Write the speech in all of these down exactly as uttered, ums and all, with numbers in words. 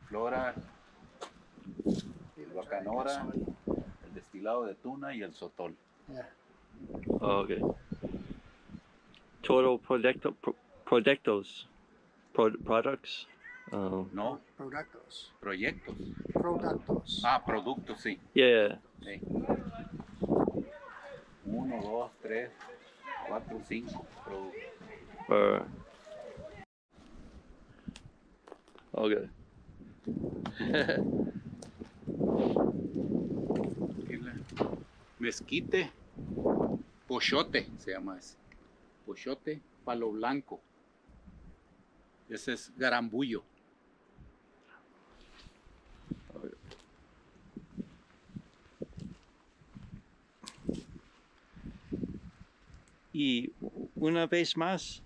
flora, el bacanora, el destilado de tuna y el sotol. Yeah. Oh, okay. Total producto, pro, productos, pro, products. Oh. No, Productos. proyectos. Productos. Ah, productos, sí. Yeah. Sí. Uno, dos, tres, cuatro, cinco productos. Uh, okay. Mezquite, pochote se llama ese. Pochote, palo blanco. Ese es garambullo. Y una vez más,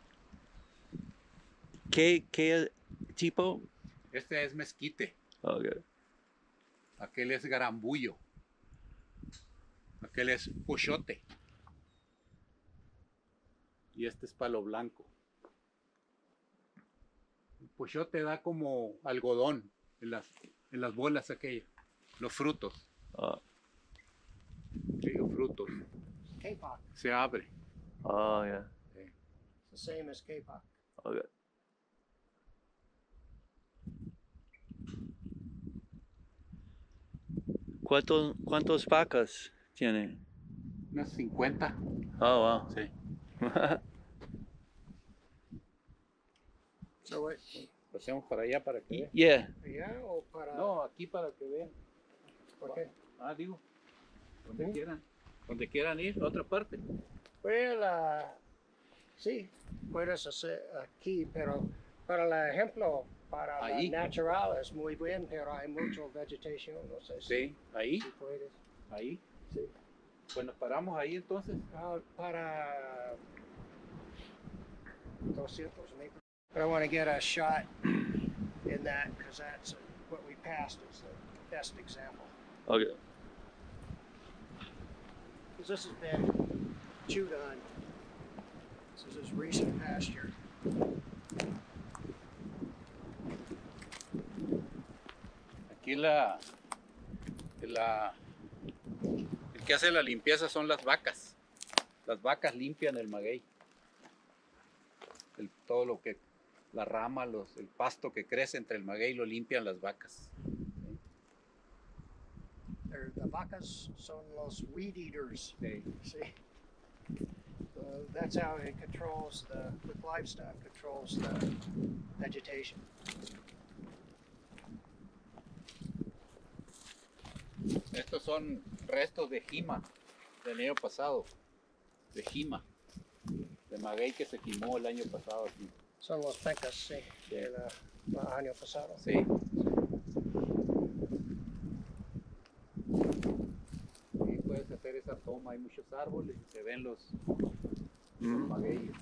¿qué, qué tipo? Este es mezquite. Okay. Aquel es garambullo. Aquel es pochote. Y este es palo blanco. El pochote da como algodón en las, en las bolas aquellas. Los frutos. Uh, Digo frutos. K-pop. Se abre. oh, yeah. Sí. It's the same as K-pop. Okay. ¿Cuántos, ¿Cuántos vacas tiene? Unas cincuenta. Oh, wow. Sí. So what? Pasemos para allá para que vean. Yeah. ¿Allá o para...? No, aquí para que vean. ¿Por qué? Ah, digo. Donde ¿Sí? quieran. Donde quieran ir, a otra parte. Pues la... Sí, puedes hacer aquí, pero para el ejemplo, para Ahí. la natural es muy bien, pero hay mucha vegetación, no sé si, Sí, ahí, si puedes. ahí. Sí. Pues nos paramos ahí entonces. Uh, para doscientos metros. But I want to get a shot in that because that's what we passed is the best example. Okay. Because this has been chewed on. This is recent pasture. Aquí la, la, el que hace la limpieza son las vacas. Las vacas limpian el maguey. El, todo lo que, la rama, los, el pasto que crece entre el maguey lo limpian las vacas. They're, the vacas son los weed eaters. Sí. See, so that's how it controls the with livestock controls the vegetation. Estos son restos de jima del año pasado. De jima. De maguey que se quimó el año pasado aquí. Son los pencas, sí, del uh, año pasado. Sí. Y puedes hacer esa toma, hay muchos árboles y se ven los, los magueyes.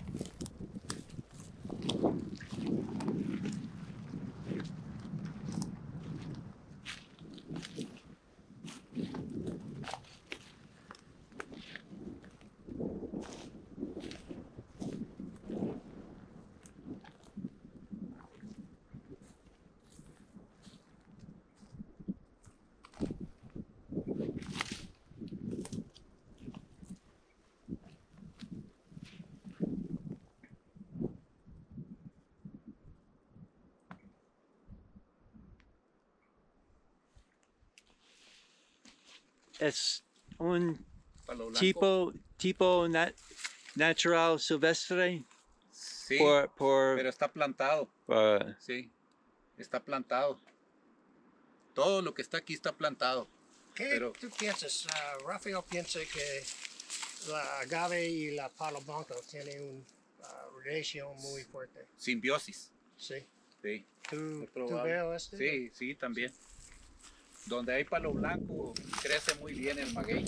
Es un Palo blanco. tipo, tipo nat, natural silvestre. Sí, por, por, pero está plantado. uh, Sí, está plantado. Todo lo que está aquí está plantado. ¿Qué Pero- tú piensas? Uh, Rafael piensa que la agave y la palo blanco tienen una uh, relación muy fuerte. Simbiosis. Sí. Sí. ¿Tú, Es tú probable. ves este? Sí, sí, también. Donde hay palo blanco crece muy bien el maguey.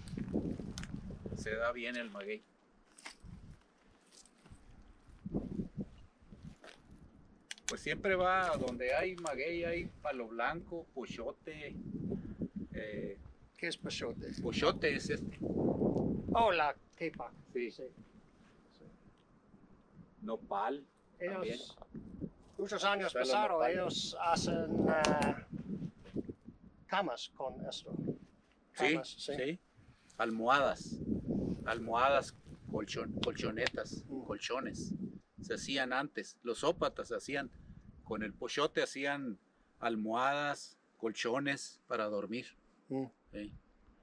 Se da bien el maguey. Pues siempre va donde hay maguey, hay palo blanco, pochote. Eh, ¿Qué es pachote? pochote es este. Oh, la K-pop. Sí. Sí. Nopal también. Ellos, muchos años Suelo pasados nopal. ellos hacen ah, camas con esto. Sí, Camas, sí. Almohadas. Almohadas, colchon, colchonetas, Mm. colchones. Se hacían antes. Los ópatas hacían, con el pochote hacían almohadas, colchones para dormir. Mm. Sí.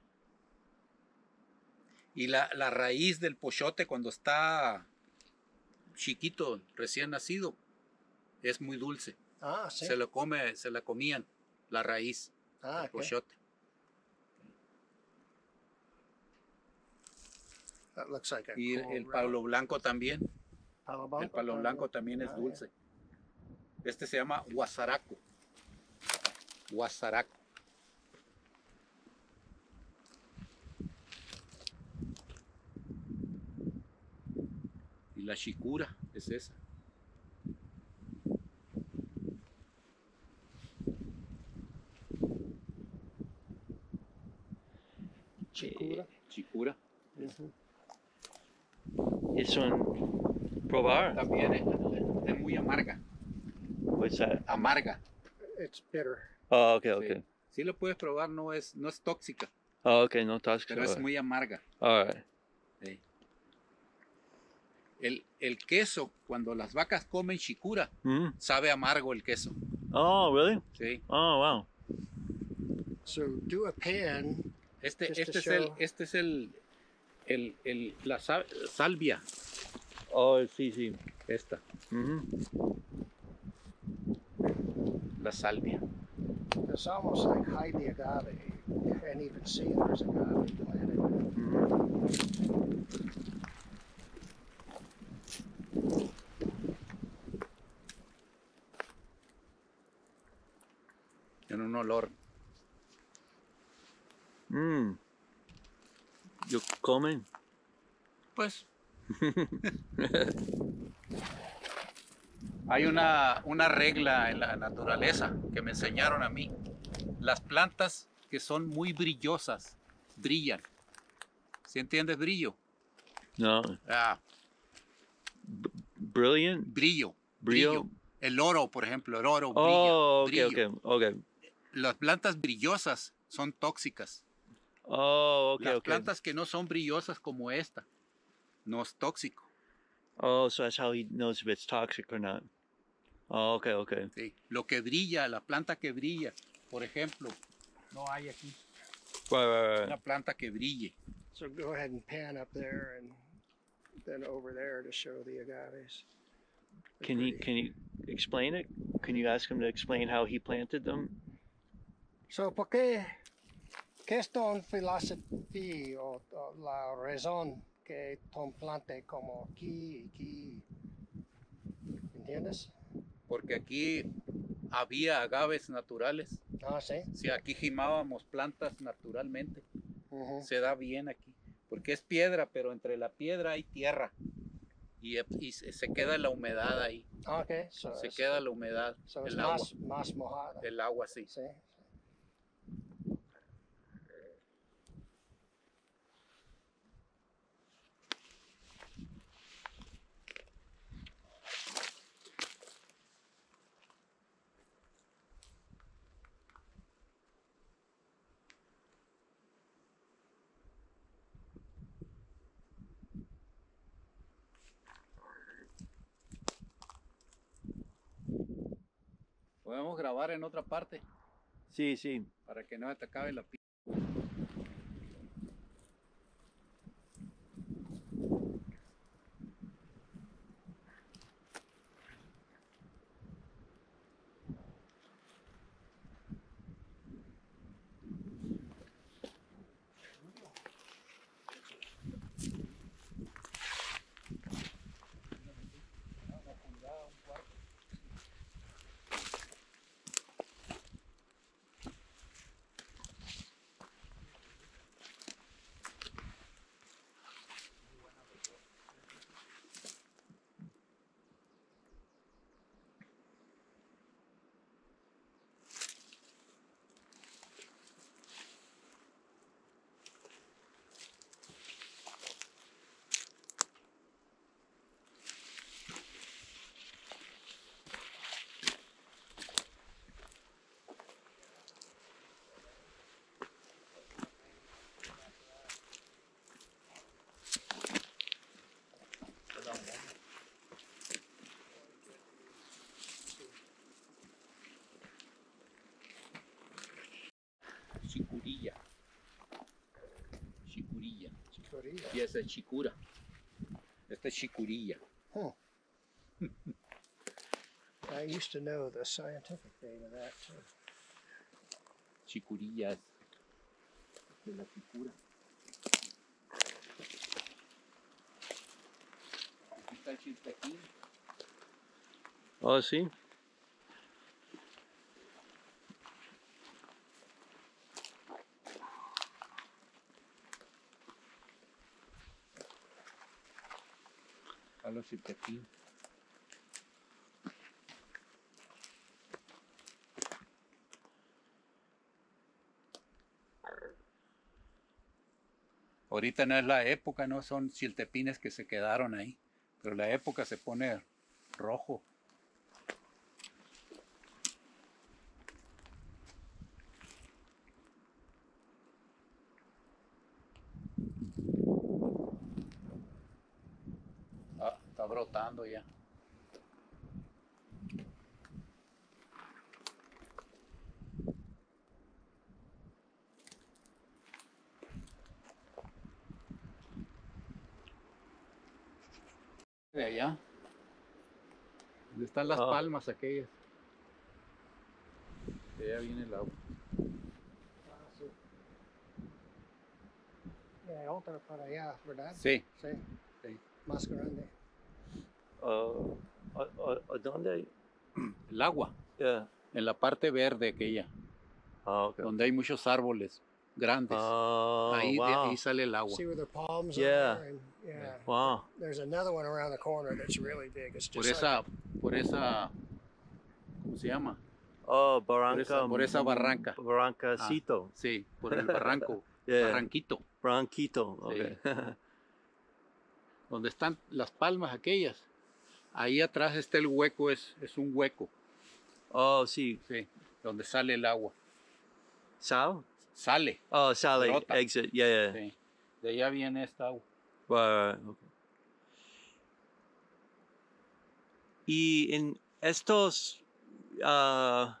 Y la, la raíz del pochote cuando está chiquito, recién nacido, es muy dulce. Ah, sí. Se lo come, se la comían, la raíz Ah, del ok. pochote. That looks like a Y el, cool el relic. palo blanco también. Palo El blanco palo blanco también es Ah, dulce. Este se llama guasaraco. Guasaraco. Y la chicura es esa. Chicura. Chicura. Ujú. Es un probar. También es, es muy amarga. What's that? Amarga. It's bitter. Oh, okay, Sí. okay. Sí lo puedes probar, no es, no es tóxica, Oh, okay, no tóxico. pero es muy amarga. All right. Sí. El, el queso, cuando las vacas comen chicura, Mm. sabe amargo el queso. Oh, really? Sí. Oh, wow. So do a pan. Este, Just to este es el, show. este es el, el, el- la sa- salvia, Oh, sí, sí. esta, Mhm. la salvia. It's almost like hide the agave. You can't even see there's agave planted. Mhm. Tiene un olor. Mm. Yo comen. Pues. Hay una, una regla en la naturaleza que me enseñaron a mí. Las plantas que son muy brillosas brillan. ¿Sí entiendes brillo? No. Ah, Brilliant. brillo, Brillo. brillo. El oro, por ejemplo, el oro Oh, brilla. okay, brillo. okay, okay. Las plantas brillosas son tóxicas. Oh, okay, Las okay. plantas que no son brillosas como esta, no es tóxico. Oh, so that's how he knows if it's toxic or not. Oh, okay, okay. ¿Sí? Lo que brilla, la planta que brilla, por ejemplo, no hay aquí Right, right, una right. planta que brille. So go ahead and pan up there and then over there to show the agaves. They're Can he pretty. can you explain it? Can you ask him to explain how he planted them? So, ¿por qué, qué es tu filosofía o, o la razón que Tom plante como aquí y aquí? ¿Entiendes? Porque aquí había agaves naturales. Ah, sí. Si aquí gimábamos plantas naturalmente, Ujú. se da bien aquí. Porque es piedra, pero entre la piedra hay tierra. Y, y se se queda la humedad ahí. Ah, ok. So Se es, queda la humedad, so es el agua. más, más mojada. El agua, sí. Sí. Podemos grabar en otra parte Sí, sí. para que no te acabe la pi- Chicorilla. y esa es chicura. Esta es chicurilla. Huh. I used to know the scientific name of that too. Chicurilla es de la chicura. Aquí está el chiltequín. Oh, sí. A los chiltequín. Ahorita no es la época, no son chiltepines que se quedaron ahí, pero la época se pone rojo. Ah, está brotando ya. De allá. ¿Dónde están las Ah. palmas aquellas? De allá viene el agua. Ah, sí. Yeah, otra para allá, ¿verdad? Sí, Sí, sí. más grande. Uh, ¿a, a, a dónde? El agua, Yeah. en la parte verde aquella, Ah, okay. donde hay muchos árboles grandes. Oh, ahí, de wow. ahí sale el agua. See where the palms Yeah. are? And, yeah. Wow. There's another one around the corner that's really big. It's Por just esa, like por esa, ¿cómo se llama? Oh, Barranca. esa- por esa barranca. Barrancacito. Sí, por el barranco, Yeah. barranquito, Barranquito. Okay. donde están las palmas aquellas. Ahí atrás está el hueco, es, es un hueco, Oh, sí. sí, donde sale el agua. Sal? Sale, Oh, sale. Brota. Exit. Yeah, yeah. sí. De allá viene esta agua. Right, right, okay. Y en estos uh,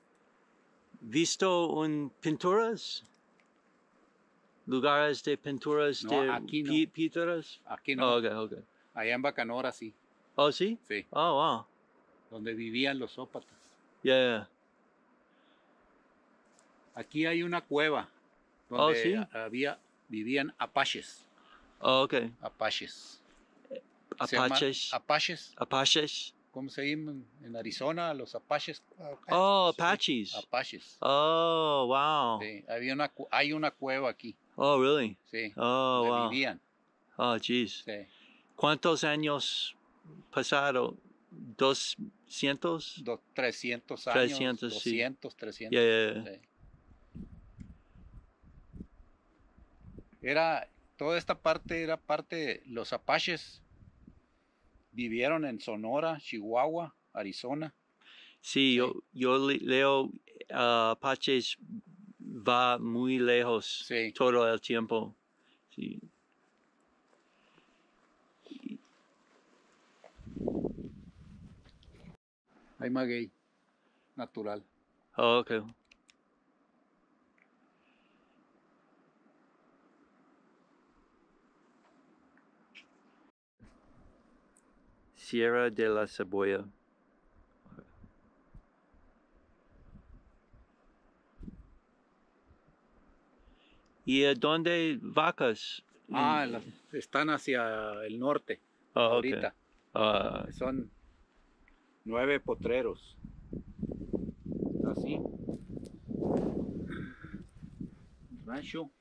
visto un pinturas, lugares de pinturas No, de aquí no. pi- pinturas. Aquí no, Oh, okay, okay. allá en Bacanora sí, Oh, sí. sí, Oh, wow. donde vivían los ópatas. Yeah, yeah. Aquí hay una cueva donde Oh, sí. había, vivían apaches, Oh, okay. apaches. Se llama Apaches. Apaches, Apaches. ¿cómo se llaman en Arizona? Los apaches. uh, Oh, Sí, Apaches. Apaches. Oh, wow. Sí, había una, cu- hay una cueva aquí, Oh, really? sí, Oh, donde wow. vivían. Oh, geez. Sí. ¿Cuántos años pasaron? ¿Doscientos? Dos, trescientos años, trescientos, sí. doscientos, trescientos. Yeah, yeah, yeah. Sí. Era, toda esta parte era parte, los apaches vivieron en Sonora, Chihuahua, Arizona. Sí, Sí. yo, yo le- leo uh, Apaches va muy lejos Sí. todo el tiempo. Sí. Hay maguey natural. Oh, okay. Sierra de la Cebolla. ¿Y a dónde vacas? Ah, En- las- están hacia el norte oh, okay. ahorita. Ah, Son nueve potreros. Así. Rancho.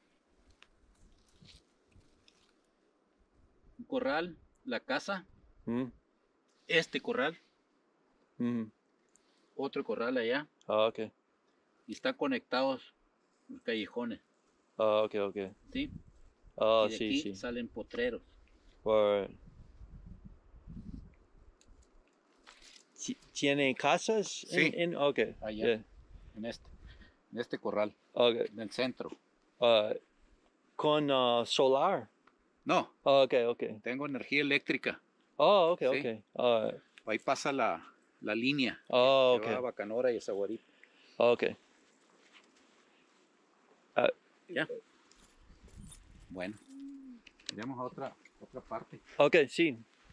Un corral, la casa, mm, este corral, mm. otro corral allá, Ah, okay. y están conectados los callejones, Ah, okay, okay. ¿sí? Ah, y de sí, aquí sí. salen potreros. Right. Ti- ¿Tiene casas? en- Sí. En, okay. Allá. Yeah. En este, en este corral, Okay. en el centro. Ah, con ah, solar. No, Oh, okay, okay. tengo energía eléctrica. Oh, okay, Sí. okay. Ah, Ahí pasa la, la línea oh, que va a okay. Bacanora y a Zaguaripa. Okay. Ya. Bueno, Iremos a otra, otra parte. Okay, sí.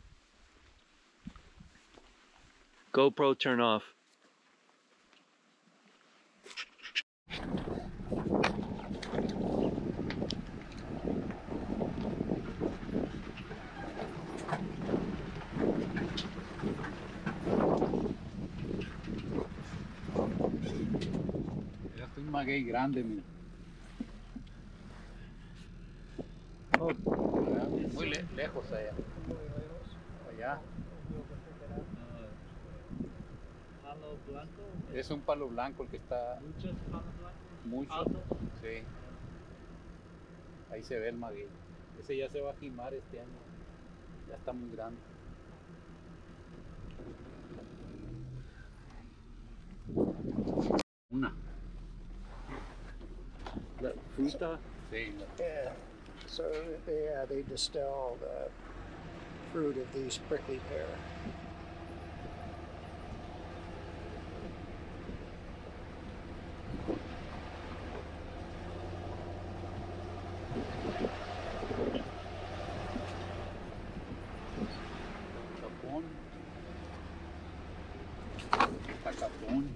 GoPro turn off. Ya estoy un maguey grande, mira. Oh, Muy le- lejos allá. Allá. palo blanco. Es un palo blanco el que está Muchos palos blancos. mucho. Alto. Sí. Ahí se ve el maguey. Ese ya se va a jimar este año. Ya está muy grande. Una. La fruta. Sí. la- Yeah. So yeah, they distill the fruit of these prickly pear. Tapón. Tacapón.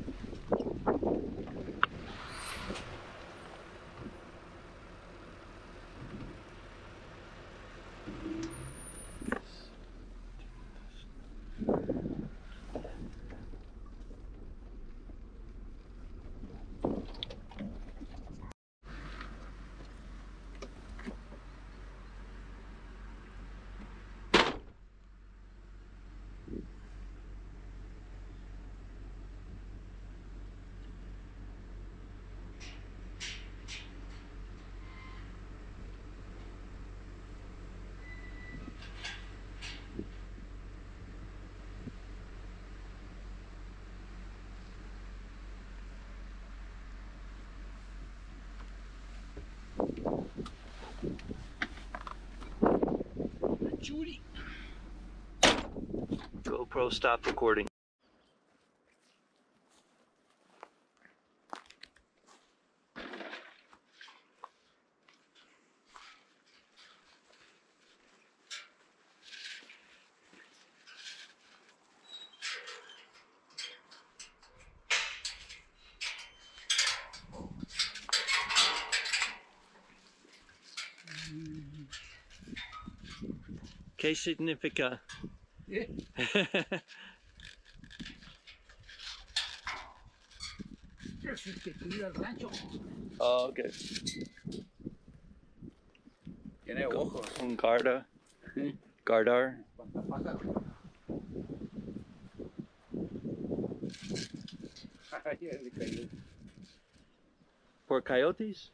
Churi. GoPro stop recording. ¿Qué significa? Eh, Es el que cuida el rancho. Oh, okay. Tiene ojos. Un garda. Gardar. Espantapájaros. Ay, ya le cayó. ¿Por coyotes?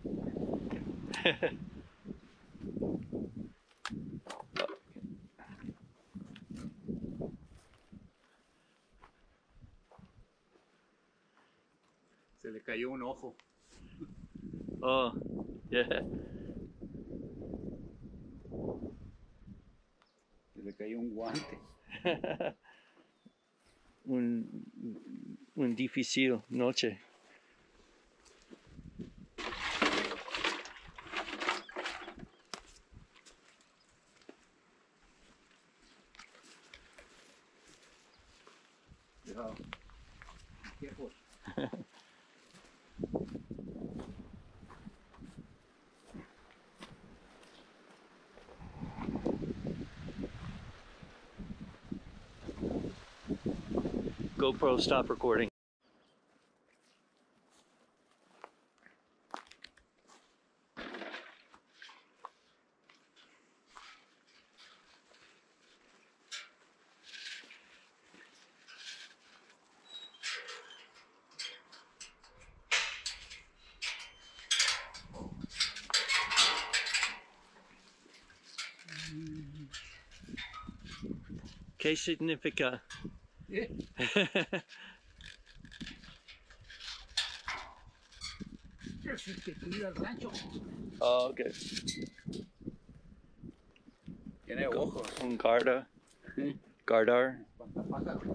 Se le cayó un ojo. Oh, yeah. Se le cayó un guante. un, un difícil noche. Cuidado. Careful. GoPro stop recording. ¿Qué significa? Eh, Es el que cuida el rancho. Oh, okay. Tiene ojos. Un garda. Gardar. Espantapájaros.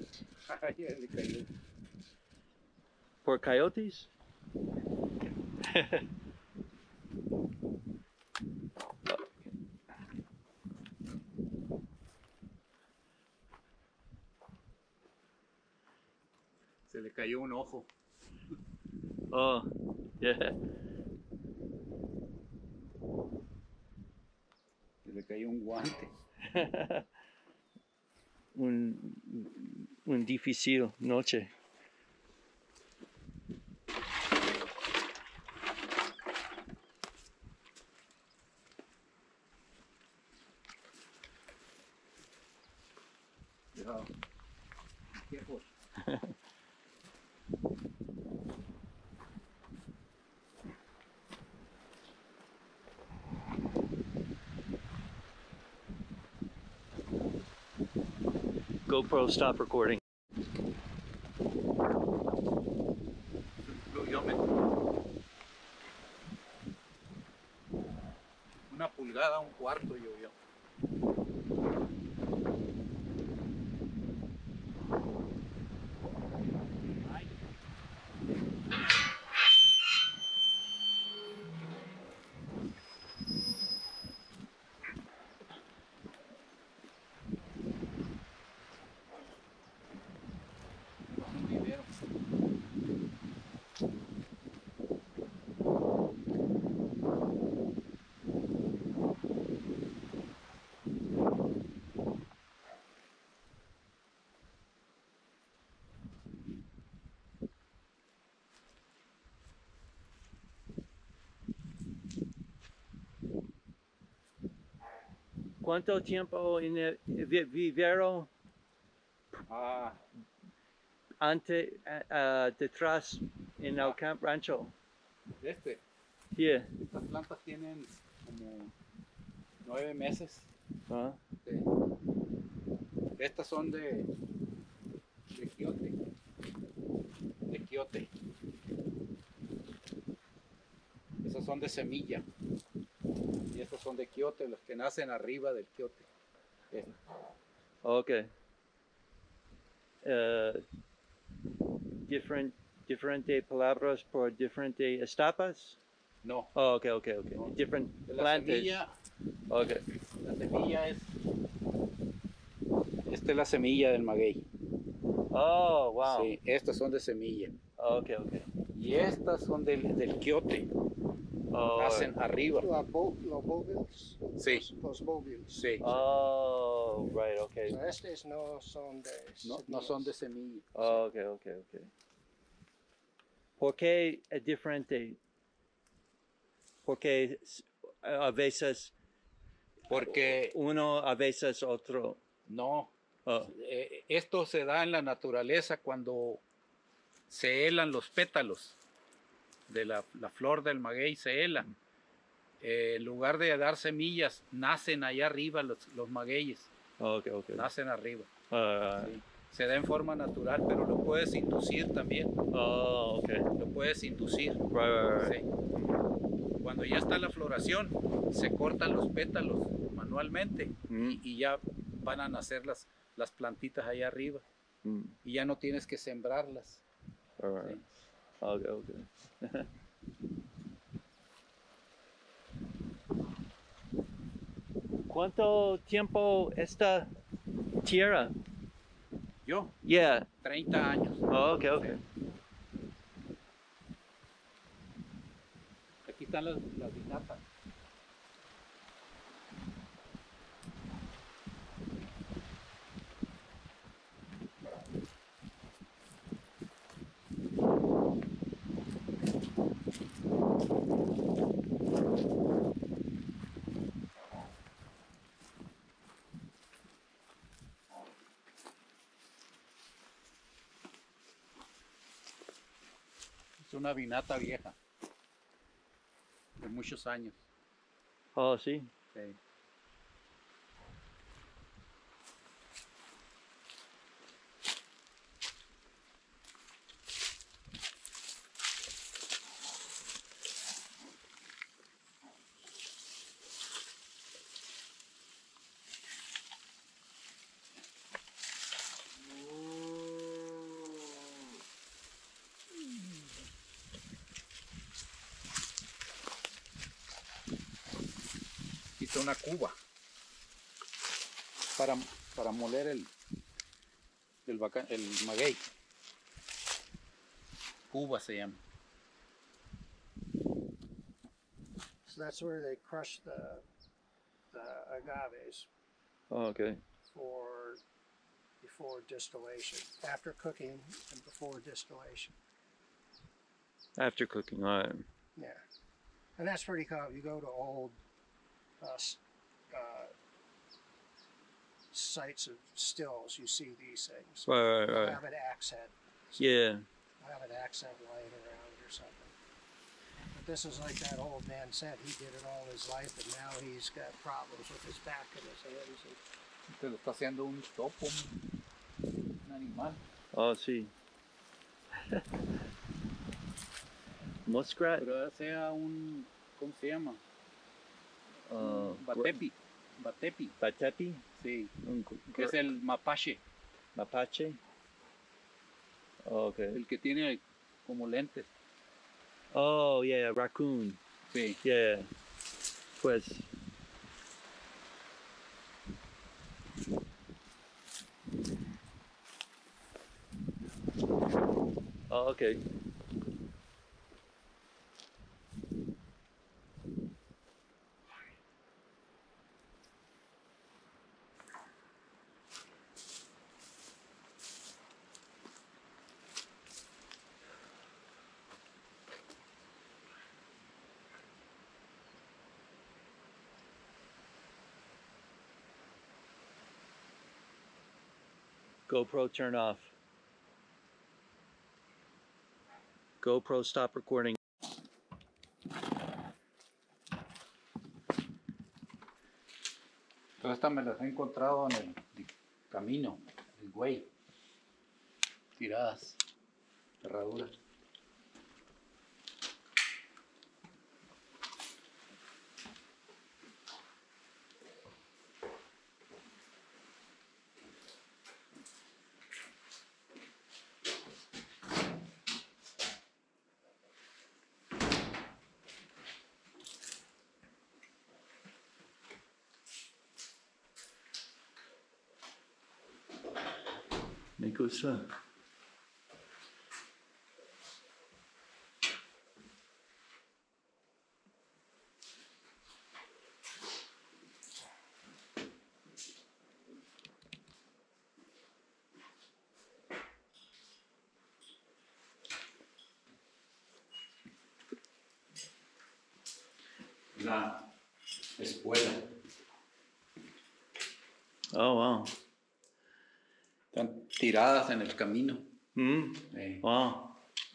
Ay, ya le cayó. ¿Por coyotes? Se le cayó un ojo. Oh, yeah. Se le cayó un guante. un, un difícil noche. Cuidado. Careful. GoPro, stop recording. Llovió una pulgada, un cuarto llovió. Un vivero. ¿Cuánto tiempo en el vi- vivero Ah, ante, uh, detrás en el camp rancho? este. Here. Estas plantas tienen como nueve meses. Uh, Sí. Estas son de, de quiote. De quiote. Esas son de semilla. Y estas son de quiote, los que nacen arriba del quiote. Este. okay. Uh, different, diferente palabras por diferente estapas? No. Oh, okay, okay, okay. No. Different La plantas. semilla, Okay. la semilla es. Esta es la semilla del maguey. Oh, wow. Sí, estas son de semilla. Okay, okay. Y estas son del, del quiote. Oh, Nacen arriba. La bo- los bovials. Sí. Los, los bovials. Sí. oh, right, okay. So, estos no son de No, no son de semilla. Oh, okay, okay, okay. ¿Por qué es diferente? Porque a veces Porque uno, a veces otro. no. Oh, Eh, esto se da en la naturaleza cuando se helan los pétalos de la, la flor del maguey, se helan. Eh, en lugar de dar semillas, nacen allá arriba los, los magueyes, okay, okay. nacen arriba. Uh, Sí. Se da en forma natural, pero lo puedes inducir también, Oh, okay. lo puedes inducir. Right, right, right. Sí. Cuando ya está la floración, se cortan los pétalos manualmente Mm. y, y ya van a nacer las, las plantitas allá arriba Mm. y ya no tienes que sembrarlas. Right, right. Sí. Okay, okay. ¿Cuánto tiempo esta tierra? Yo, Yeah. treinta años. Oh, okay, okay. Aquí están las, las vinatas. Es una vinata vieja, de muchos años. Oh, sí. Sí. dice una cuba para, para moler el, el, baca- el maguey. Cuba se llama. So that's where they crush the the agaves Oh, okay. for before distillation, after cooking and before distillation. After cooking, all right. Yeah, and that's pretty common. You go to old uh, s- uh, sites of stills, you see these things. Right, right, They'll right. have an accent. Yeah. They'll have an accent laying around or something. But this is like that old man said. He did it all his life, and now he's got problems with his back and his hands. And Entonces lo está haciendo un topo, un animal. Oh, sí. Muskrat. Pero ahora sea un, ¿cómo se llama? Uh, Batepi. Batepi. Batepi. Sí. Un Que es el mapache. Mapache. Oh, okay. El que tiene como lentes. Oh, yeah, raccoon. Sí. Yeah. Pues. Oh, okay. GoPro turn off. GoPro stop recording. Todas estas me las he encontrado en el di- camino, el güey. Tiradas, cerraduras. Me gusta. La espuela. Oh, wow. Están tiradas en el camino. Mm. Eh, Wow.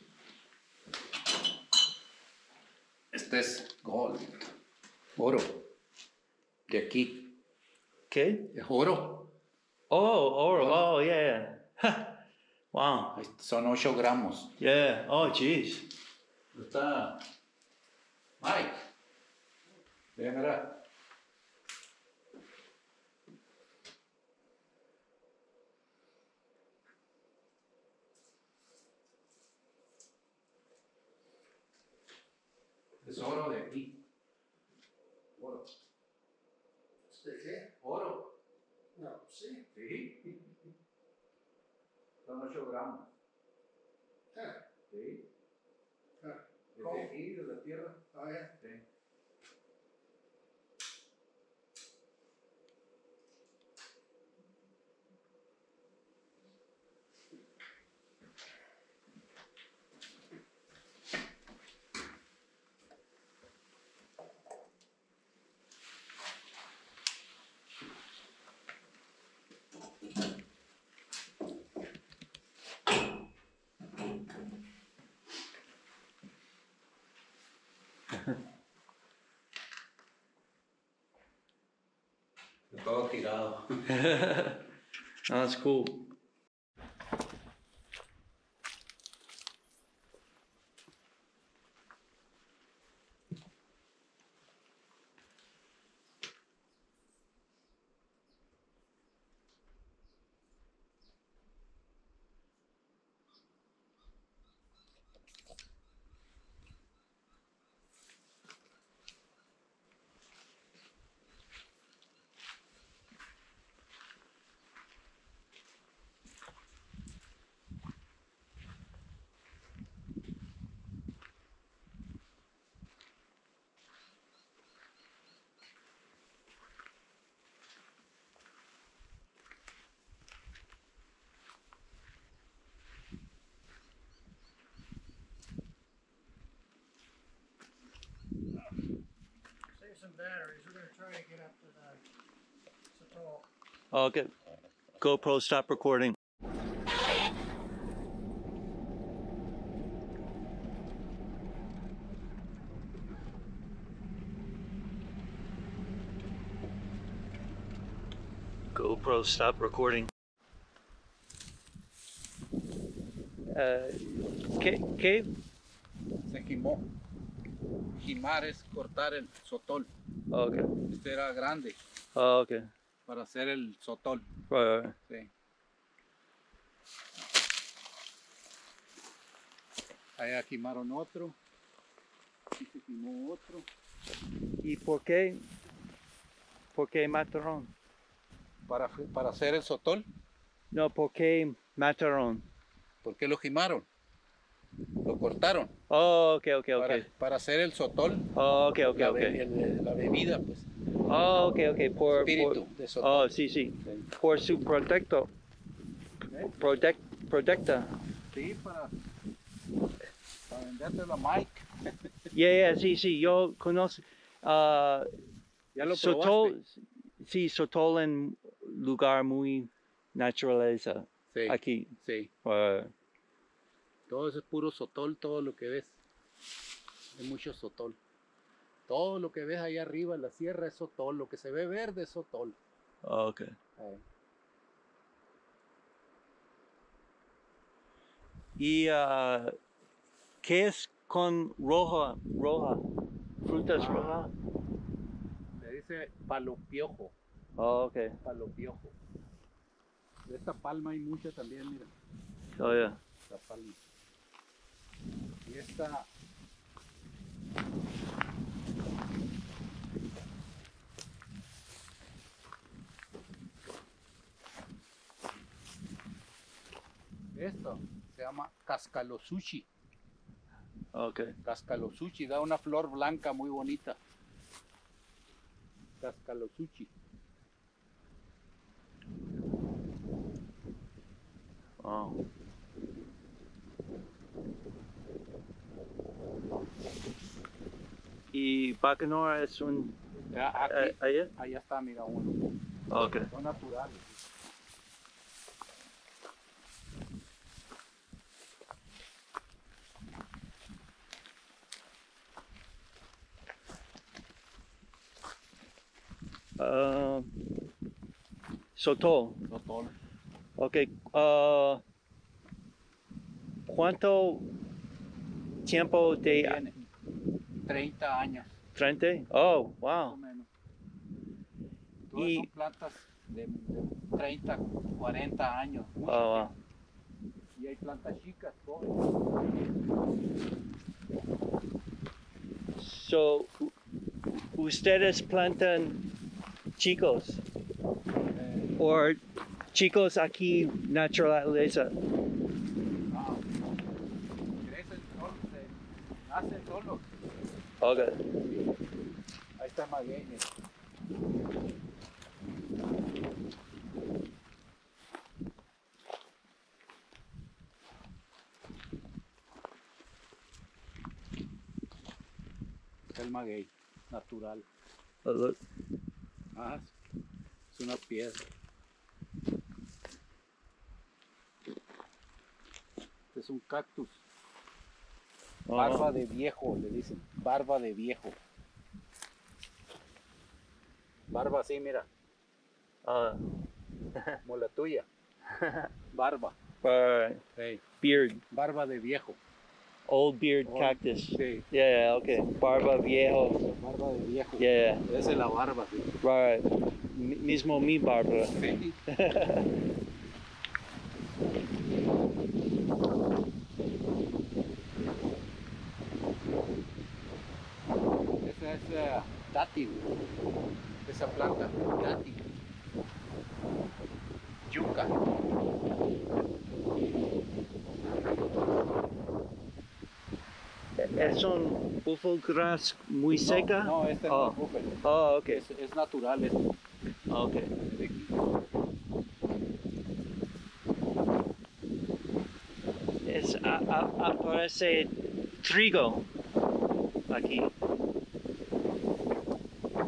Este es gold. Oro. De aquí. ¿Qué? Es oro. Oh, oh, oh, yeah. Wow. Son ocho gramos. Yeah. Oh, jeez. Está. Mike. Ven, mira. Es oro de aquí. Oro. ¿de qué? Oro. No, sí. Sí. Son ocho gramos. Ah, Sí. ah, Desde aquí, de la tierra. oh, yeah. Sí. Todo tirado. That's cool. some batteries. We're going to try to get up to the Sotol. Okay. GoPro, stop recording. GoPro, stop recording. Uh, ¿qué, qué? Se quimó. Quimar es cortar el sotol. Okay. Este era grande Oh, okay. para hacer el sotol. Right, right. Sí. Allá quemaron otro. Aquí se quemó otro. ¿Y por qué? ¿Por qué mataron? Para, para hacer el sotol. No, ¿por qué mataron? ¿Por qué lo quemaron? Lo cortaron. Oh, okay, okay, Para, okay. para hacer el sotol. Oh, okay, okay, la, okay. be- el- la bebida, pues. Oh, okay, okay. Por, Espíritu por, de sotol. oh, sí, sí. Sí. Por su protecto. ¿Eh? Protect, protecta. Sí, para, para vendérselo a Mike. Yeah, yeah, sí, sí. Yo conozco. Uh, Ya lo Sotol, probaste. sí, Sotol en lugar muy naturaleza. Sí, Aquí. sí. Uh, Todo eso es puro sotol, todo lo que ves. Hay mucho sotol. Todo lo que ves ahí arriba en la sierra es sotol. Lo que se ve verde es sotol. okay. Ahí. ¿Y uh, qué es con roja? Roja. Frutas Ah. rojas. Se dice palo piojo. Oh, okay. Palo piojo. De esta palma hay mucha también, mira. Oh, yeah. Esta palma. Y esta. Esto se llama cascalosuchi. Okay. Cascalosuchi, da una flor blanca muy bonita. Cascalosuchi. Oh. ¿Y Bacanora es un... Ya, aquí, eh, allá? allá está, mira uno. Okay. Son naturales. Uh, Sotol. Sotol. Okay. Uh, ¿Cuánto tiempo de Tiene treinta años, treinta? Oh, más o wow. menos. Todas Y- son plantas de, de treinta, cuarenta años. mucho Oh, wow. tiempo. Y hay plantas chicas, todas. So, u- ustedes plantan chicos Eh, o chicos aquí naturaleza. ah, crecen solos, se nacen solos. Okay. Ahí está maguey, mira. Está el maguey, natural. Oh, look. Ah, es una piedra. Este es un cactus. Oh, Barba de viejo, le dicen. Barba de viejo. Barba así, mira, uh, como la tuya. Barba. right. Hey, Beard, barba de viejo. old beard Old- cactus. Sí, Yeah, yeah, okay. Barba viejo. barba de viejo. Yeah, Esa es la barba. Sí. right. Mi- mismo mi barba. Sí. Esa es eh, dátil. Esa planta, dátil. Yuca. ¿Es un buffalo grass muy No, seca? No, este no Oh. es búfalo. Oh, okay. Es, es natural este. Okay. de aquí. Es, a, a- aparece trigo aquí.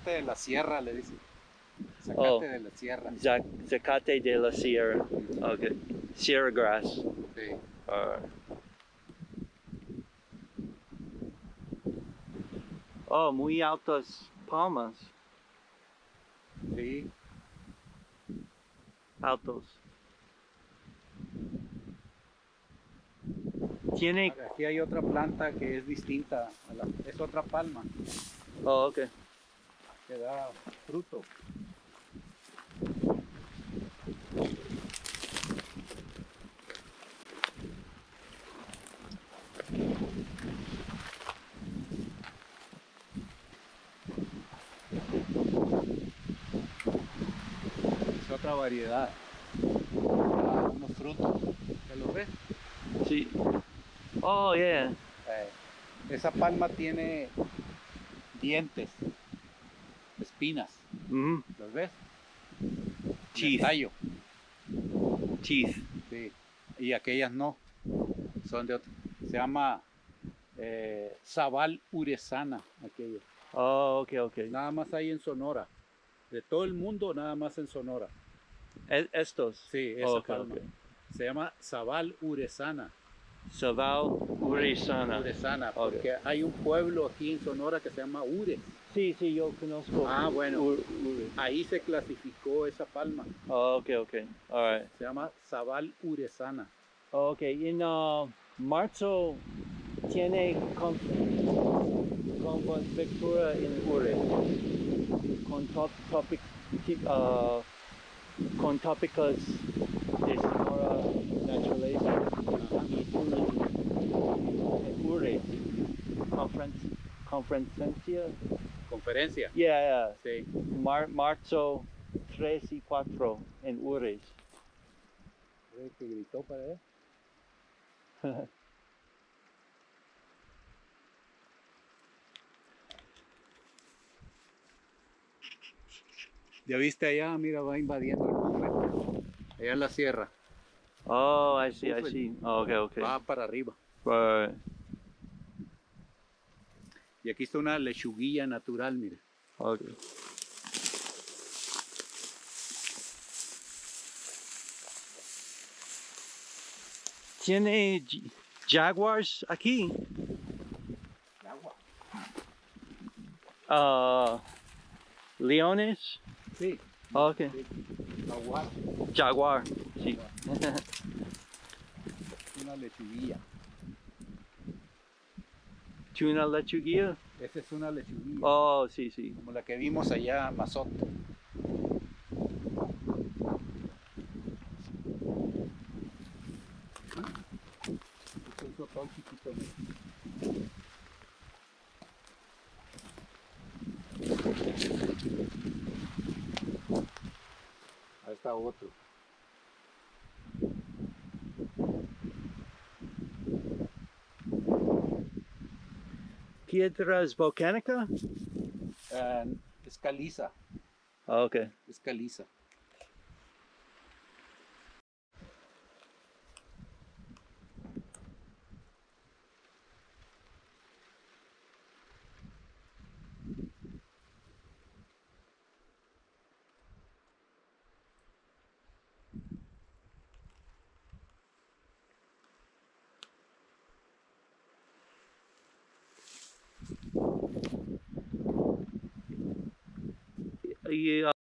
zacate de la sierra, le dicen. Zacate Oh. de la sierra. Zac- Zacate de la Sierra. Okay. Sierra grass. Sí. Alright. Oh, muy altas palmas. Sí. Altos. Tiene. Aquí hay otra planta que es distinta. A la, es otra palma Oh, okay. que da fruto. Es otra variedad. Da unos frutos. ¿Se los ves? Sí. Oh, yeah. Eh, esa palma tiene dientes, espinas. Mhm. ¿Los ves? Teeth. El tallo. Teeth. Sí. Y aquellas no. Son de otro. Se llama eh, Sabal urezana, aquello. Oh, okay, okay. Nada más hay en Sonora. De todo el mundo, nada más en Sonora. E- estos. Sí, esa Oh, okay, palma. okay. Se llama Sabal urezana. Saval Urezana. Urezana, Ok. porque hay un pueblo aquí en Sonora que se llama Ures. Sí, sí, yo conozco. Ah, bueno. Ur- Ure. Ahí se clasificó esa palma. Oh, okay, okay. All right. Se llama Sabal urezana. Oh, okay. En uh, marzo tiene con convectura en Ure. Con top, topic, tip, uh, con tópicos de Sonora naturaleza. Y Ure. Conference, conferencia. Conferencia. Yeah, yeah. Sí. Mar marzo tres y cuatro en Ures. ¿Ves que gritó para él? Ya viste allá, mira, va invadiendo el bufete. Allá en la sierra. Oh, I see, I Buffalo. see. Oh, okay, okay. Va para arriba. Right. Y aquí está una lechuguilla natural, mire. Okay. ¿Tiene j- jaguars aquí? Agua. Uh, leones? Sí. Oh, okay. Agua. Jaguar. Sí. Una lechuguilla. ¿Tuna lechuguilla? Esa es una lechuguilla. Oh, sí, sí. Como la que vimos allá en Mazot. Este es un sotol chiquito, mire. Ahí está otro. ¿Piedras volcánicas? Eh, es caliza. Oh, okay. Es caliza. Y, uh,